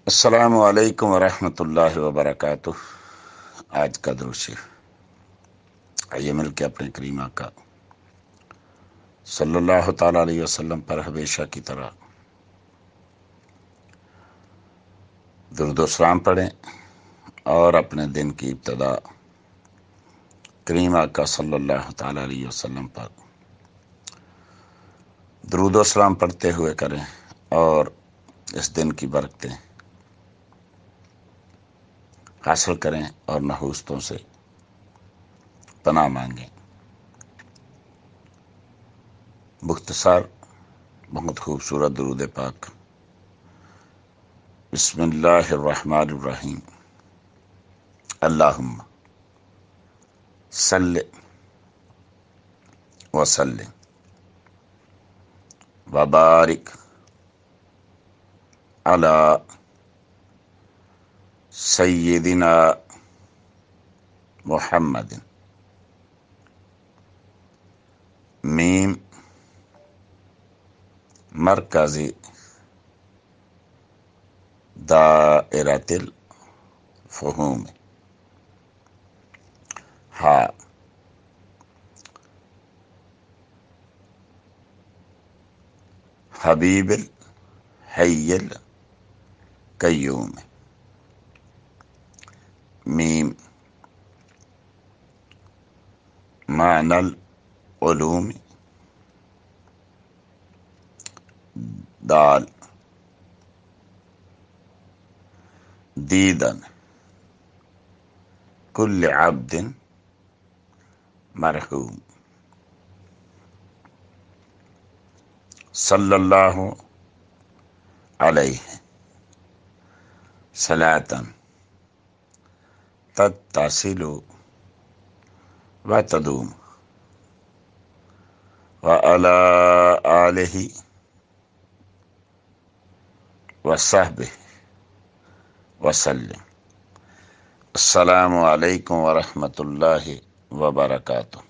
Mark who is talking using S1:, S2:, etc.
S1: السلام علیکم ورحمۃ اللہ وبرکاتہ۔ آج کا درود شریف آئیے مل کے اپنے کریم آقا صلی اللہ تعالی علیہ وسلم پر ہمیشہ کی طرح درود و سلام پڑھیں اور اپنے دن کی ابتدا کریم آقا صلی اللہ تعالی علیہ وسلم پر درود و سلام پڑھتے ہوئے کریں اور اس دن کی برکتیں حاصل کریں اور نحوستوں سے پناہ مانگیں۔ مختصر بہت خوبصورت درود پاک۔ بسم اللہ الرحمن الرحیم۔ اللہم صلی وسلم وبارک علی سیدنا محمد میم مرکزی دائرۃ الفہوم ہا حبیب الحی القیوم میم معنی العلوم دال دیدن کل عبد مرحوم صلی اللہ علیہ صلاۃ تتصل و تدوم وعلی آلہ وصحبہ وسلم۔ السلام علیکم ورحمۃ اللہ وبرکاتہ۔